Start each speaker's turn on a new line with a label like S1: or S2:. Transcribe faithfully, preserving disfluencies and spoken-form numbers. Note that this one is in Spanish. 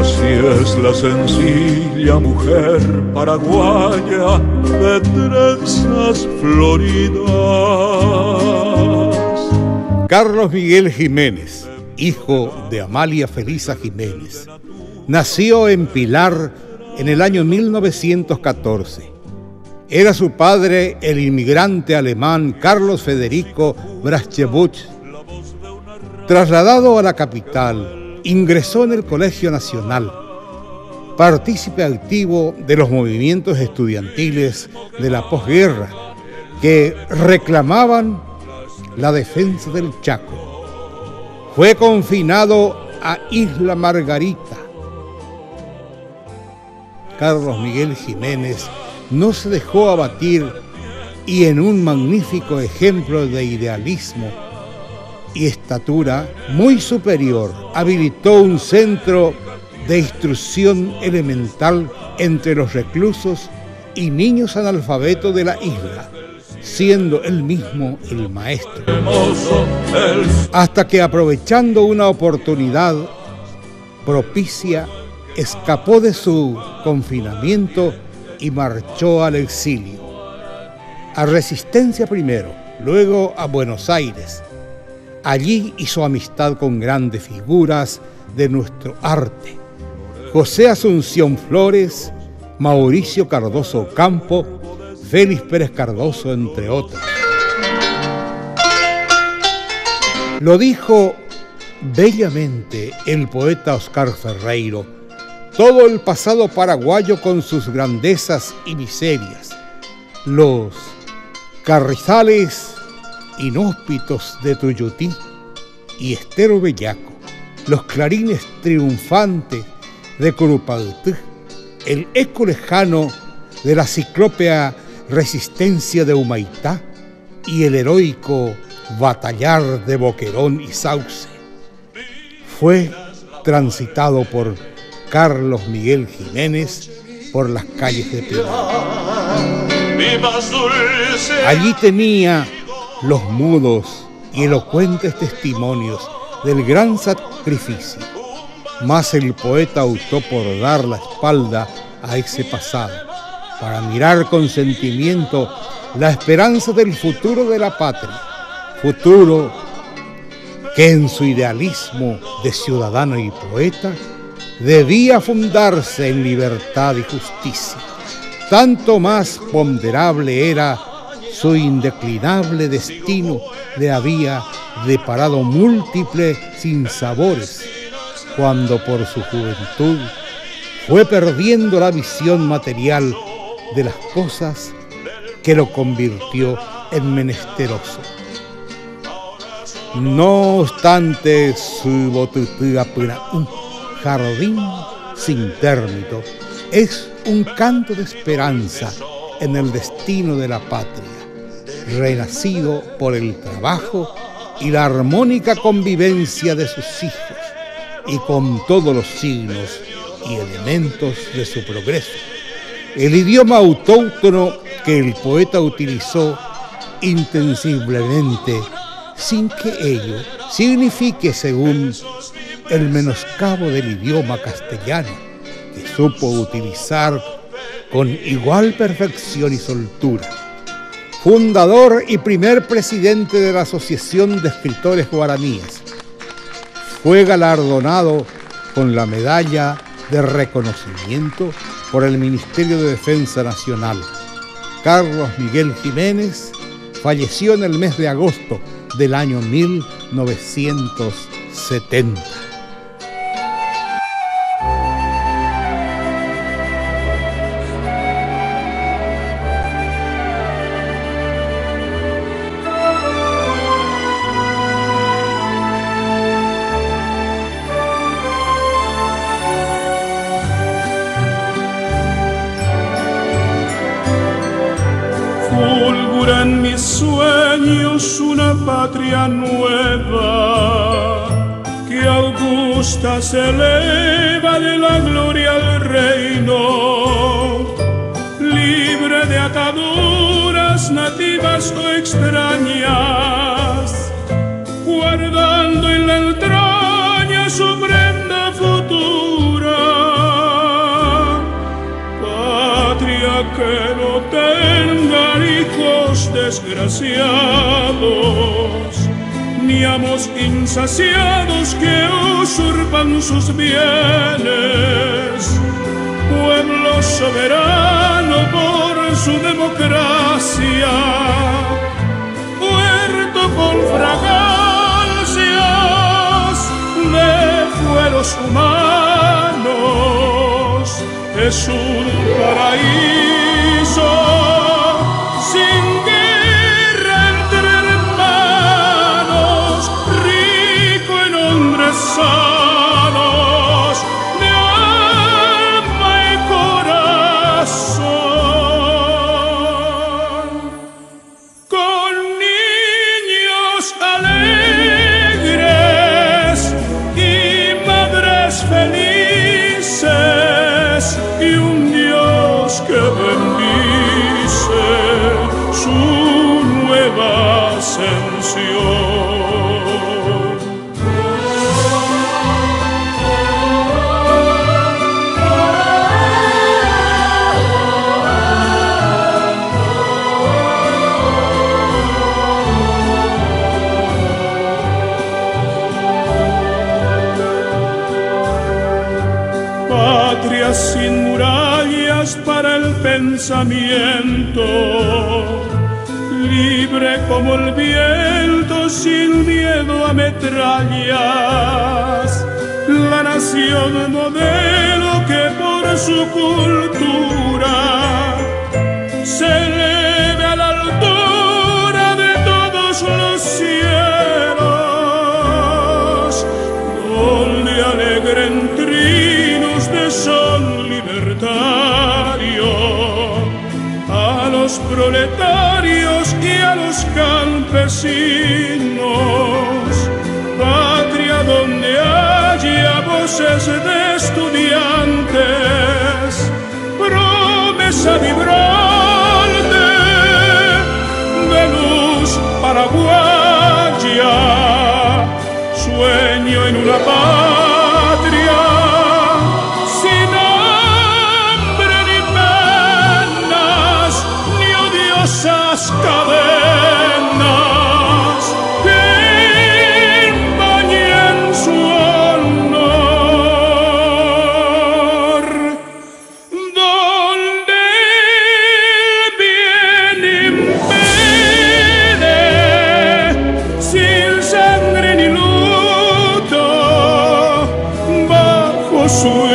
S1: Así es la sencilla mujer paraguaya de trenzas floridas.
S2: Carlos Miguel Jiménez, hijo de Amalia Felisa Jiménez, nació en Pilar en el año mil novecientos catorce. Era su padre el inmigrante alemán Carlos Federico Braschewitz. Trasladado a la capital, ingresó en el Colegio Nacional, partícipe activo de los movimientos estudiantiles de la posguerra que reclamaban la defensa del Chaco. Fue confinado a Isla Margarita. Carlos Miguel Jiménez no se dejó abatir y en un magnífico ejemplo de idealismo y estatura muy superior habilitó un centro de instrucción elemental entre los reclusos y niños analfabetos de la isla, siendo él mismo el maestro. Hasta que, aprovechando una oportunidad propicia, escapó de su confinamiento y marchó al exilio. A Resistencia primero, luego a Buenos Aires. Allí hizo amistad con grandes figuras de nuestro arte: José Asunción Flores, Mauricio Cardoso Ocampo, Félix Pérez Cardoso, entre otros. Lo dijo bellamente el poeta Oscar Ferreiro: todo el pasado paraguayo con sus grandezas y miserias, los carrizales inhóspitos de Tuyutí y Estero Bellaco, los clarines triunfantes de Curupaytí, el eco lejano de la ciclópea resistencia de Humaitá y el heroico batallar de Boquerón y Sauce. Fue transitado por Carlos Miguel Jiménez por las calles de Pilar. Allí tenía los mudos y elocuentes testimonios del gran sacrificio, mas el poeta optó por dar la espalda a ese pasado, para mirar con sentimiento la esperanza del futuro de la patria, futuro que en su idealismo de ciudadano y poeta debía fundarse en libertad y justicia. Tanto más ponderable era su indeclinable destino, le había deparado múltiples sinsabores, cuando por su juventud fue perdiendo la visión material de las cosas que lo convirtió en menesteroso. No obstante, su botutía pura, un jardín sin término, es un canto de esperanza en el destino de la patria, renacido por el trabajo y la armónica convivencia de sus hijos, y con todos los signos y elementos de su progreso. El idioma autóctono que el poeta utilizó intensiblemente, sin que ello signifique, según el menoscabo del idioma castellano, que supo utilizar con igual perfección y soltura. Fundador y primer presidente de la Asociación de Escritores Guaraníes, fue galardonado con la medalla de reconocimiento por el Ministerio de Defensa Nacional. Carlos Miguel Jiménez falleció en el mes de agosto del año mil novecientos setenta.
S3: Fulgura en mis sueños una patria nueva que augusta se eleva de la gloria al reino, libre de ataduras nativas o extrañas, guardando en la entraña su prenda futura. desgraciados, ni amos insaciados que usurpan sus bienes. Pueblo soberano por su democracia, puerto con fragancias de fueros humanos, es un paraíso sin guerra entre hermanos, rico en hombres sanos de alma y corazón, con niños alegres y madres felices y un Dios que bendice su nueva ascensión. Patria sin murallas para el pensamiento, libre como el viento, sin miedo a metrallas, la nación modelo que por su cultura se eleve a la altura de todos los cielos, donde alegren trinos de sol libertario a los proletarios y a los campesinos, patria donde haya voces de estudiantes, promesa vibrante de luz paraguaya, sueño en una patria sin hambre ni penas, ni odiosas cadenas que empañen su honor, donde el bien impere, sin sangre ni luto, bajo su